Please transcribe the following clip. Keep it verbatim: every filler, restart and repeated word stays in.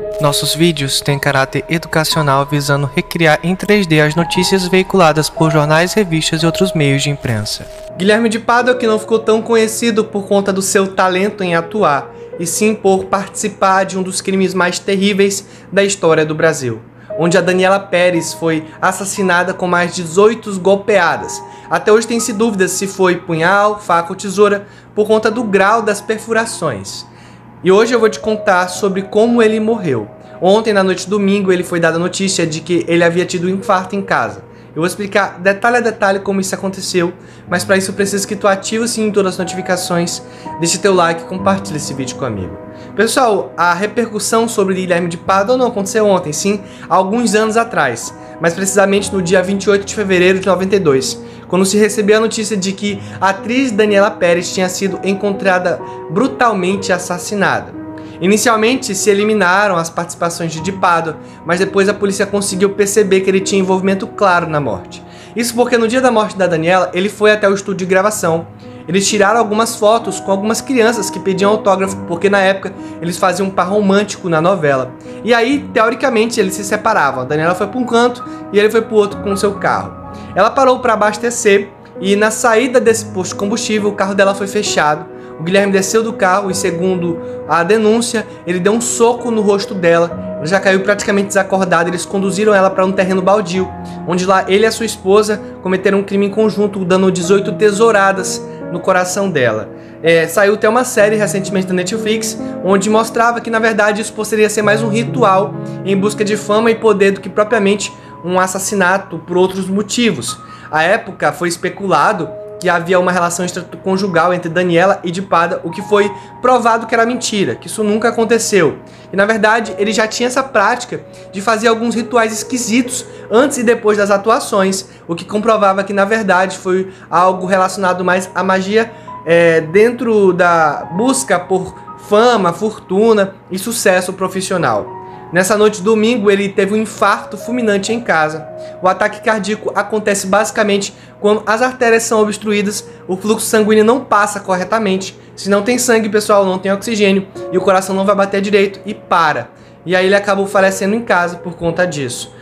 Nossos vídeos têm caráter educacional visando recriar em três D as notícias veiculadas por jornais, revistas e outros meios de imprensa. Guilherme de Pádua, que não ficou tão conhecido por conta do seu talento em atuar, e sim por participar de um dos crimes mais terríveis da história do Brasil, onde a Daniela Pérez foi assassinada com mais de dezoito golpeadas. Até hoje tem-se dúvidas se foi punhal, faca ou tesoura, por conta do grau das perfurações. E hoje eu vou te contar sobre como ele morreu. Ontem, na noite de domingo, ele foi dada a notícia de que ele havia tido um infarto em casa. Eu vou explicar detalhe a detalhe como isso aconteceu, mas para isso eu preciso que tu ative sim todas as notificações, deixe teu like e compartilhe esse vídeo comigo. Pessoal, a repercussão sobre Guilherme de Pádua não aconteceu ontem, sim, há alguns anos atrás, mas precisamente no dia vinte e oito de fevereiro de noventa e dois, quando se recebeu a notícia de que a atriz Daniela Pérez tinha sido encontrada brutalmente assassinada. Inicialmente se eliminaram as participações de De Pádua, mas depois a polícia conseguiu perceber que ele tinha envolvimento claro na morte. Isso porque no dia da morte da Daniela, ele foi até o estúdio de gravação. Eles tiraram algumas fotos com algumas crianças que pediam autógrafo, porque na época eles faziam um par romântico na novela. E aí, teoricamente, eles se separavam. A Daniela foi para um canto e ele foi para o outro com o seu carro. Ela parou para abastecer e na saída desse posto de combustível, o carro dela foi fechado. O Guilherme desceu do carro e, segundo a denúncia, ele deu um soco no rosto dela. Ela já caiu praticamente desacordada. Eles conduziram ela para um terreno baldio, onde lá ele e a sua esposa cometeram um crime em conjunto, dando dezoito tesouradas no coração dela. É, saiu até uma série recentemente da Netflix, onde mostrava que, na verdade, isso poderia ser mais um ritual em busca de fama e poder do que propriamente um assassinato por outros motivos. À época, foi especulado que havia uma relação extraconjugal entre Daniela e De Pádua, o que foi provado que era mentira, que isso nunca aconteceu. E na verdade, ele já tinha essa prática de fazer alguns rituais esquisitos antes e depois das atuações, o que comprovava que na verdade foi algo relacionado mais à magia é, dentro da busca por fama, fortuna e sucesso profissional. Nessa noite de domingo, ele teve um infarto fulminante em casa. O ataque cardíaco acontece basicamente quando as artérias são obstruídas, o fluxo sanguíneo não passa corretamente. Se não tem sangue, pessoal, não tem oxigênio e o coração não vai bater direito e para. E aí ele acabou falecendo em casa por conta disso.